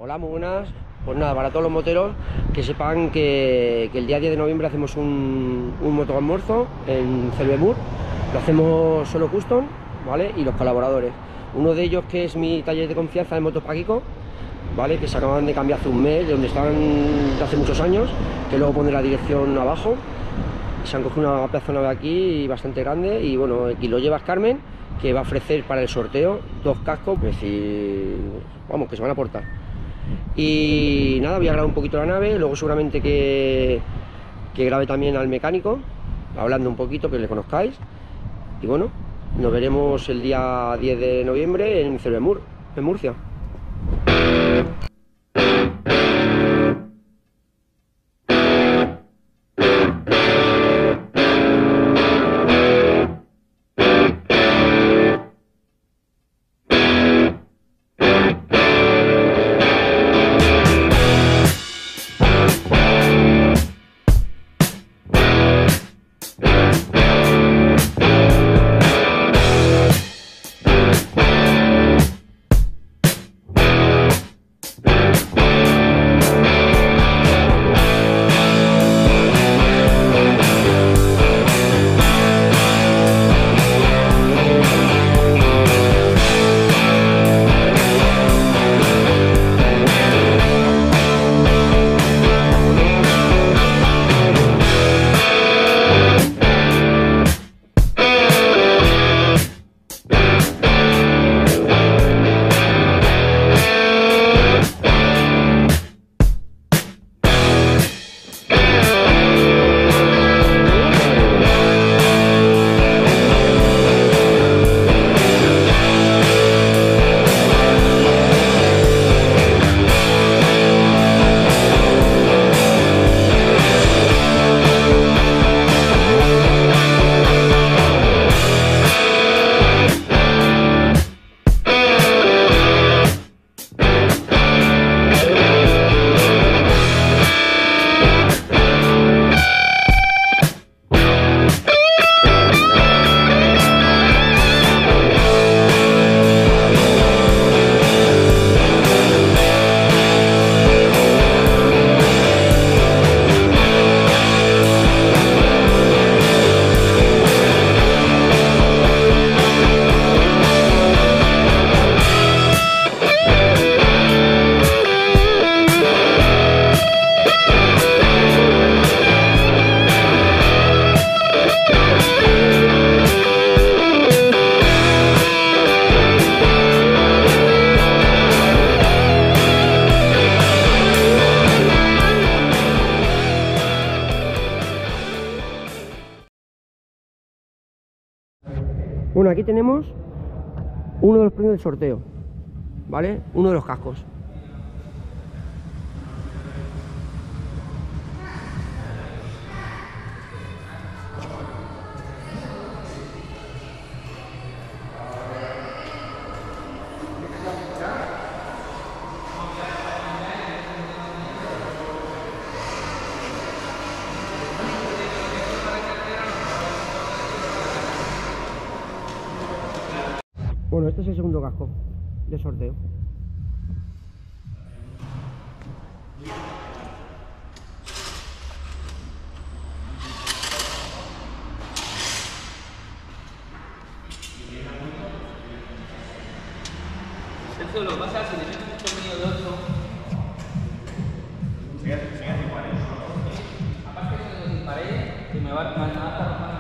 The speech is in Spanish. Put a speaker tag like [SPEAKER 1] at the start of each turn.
[SPEAKER 1] Hola, muy buenas. Pues nada, para todos los moteros que sepan que el día 10 de noviembre hacemos un motoalmuerzo en Cervemur. Lo hacemos solo custom, ¿vale? Y los colaboradores. Uno de ellos, que es mi taller de confianza de Motos Paquico, ¿vale? Que se acaban de cambiar hace un mes, de donde estaban de hace muchos años, que luego pondré la dirección abajo. Se han cogido una pedazo de nave aquí bastante grande y bueno, aquí lo llevas Carmen, que va a ofrecer para el sorteo 2 cascos, es decir, vamos, que se van a aportar. Y nada, voy a grabar un poquito la nave, luego seguramente que grabe también al mecánico, hablando un poquito, que le conozcáis. Y bueno, nos veremos el día 10 de noviembre en Cervemur, en Murcia. Bueno, aquí tenemos uno de los premios del sorteo, ¿vale? Uno de los cascos. Bueno, este es el segundo casco de sorteo.
[SPEAKER 2] Sergio, lo pasa si le metes mucho medio de otro. Aparte que lo disparé, que me va a estar